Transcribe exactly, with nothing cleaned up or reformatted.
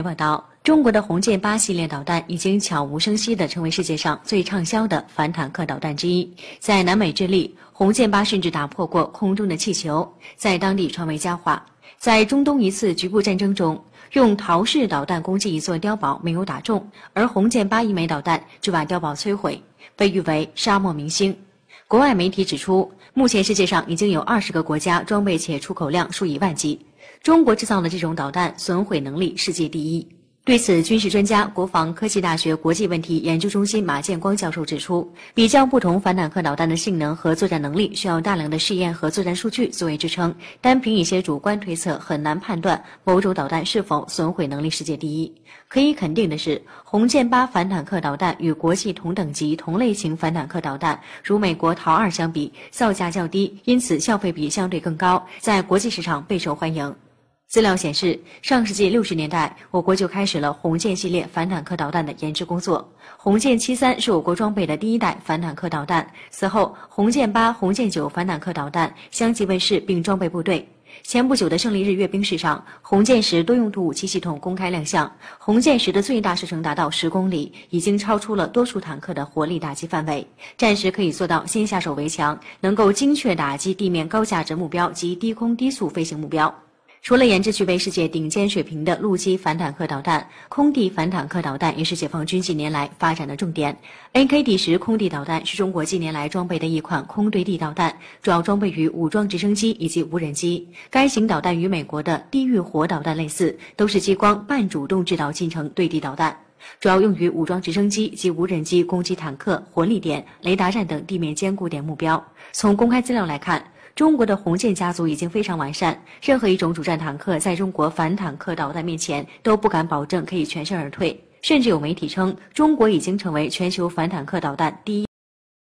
报道，中国的红箭八系列导弹已经悄无声息地成为世界上最畅销的反坦克导弹之一。在南美智利，红箭八甚至打破过空中的气球，在当地传为佳话。在中东一次局部战争中，用陶式导弹攻击一座碉堡没有打中，而红箭八一枚导弹就把碉堡摧毁，被誉为沙漠明星。国外媒体指出，目前世界上已经有二十个国家装备且出口量数以万计。中国制造的这种导弹损毁能力世界第一。对此，军事专家、国防科技大学国际问题研究中心马建光教授指出，比较不同反坦克导弹的性能和作战能力，需要大量的试验和作战数据作为支撑，单凭一些主观推测很难判断某种导弹是否损毁能力世界第一。可以肯定的是，红箭八反坦克导弹与国际同等级、同类型反坦克导弹，如美国陶二相比，造价较低，因此消费比相对更高，在国际市场备受欢迎。资料显示，上世纪六十年代，我国就开始了红箭系列反坦克导弹的研制工作。红箭七三是我国装备的第一代反坦克导弹，此后红箭八、红箭九反坦克导弹相继问世并装备部队。前不久的胜利日阅兵式上，红箭十多用途武器系统公开亮相。红箭十的最大射程达到十公里，已经超出了多数坦克的火力打击范围，战时可以做到先下手为强，能够精确打击地面高价值目标及低空低速飞行目标。除了研制具备世界顶尖水平的陆基反坦克导弹，空地反坦克导弹也是解放军近年来发展的重点。A K D 十空地导弹是中国近年来装备的一款空对地导弹，主要装备于武装直升机以及无人机。该型导弹与美国的地狱火导弹类似，都是激光半主动制导进程对地导弹，主要用于武装直升机及无人机攻击坦克、火力点、雷达站等地面坚固点目标。从公开资料来看，中国的红箭家族已经非常完善，任何一种主战坦克在中国反坦克导弹面前都不敢保证可以全身而退，甚至有媒体称中国已经成为全球反坦克导弹第一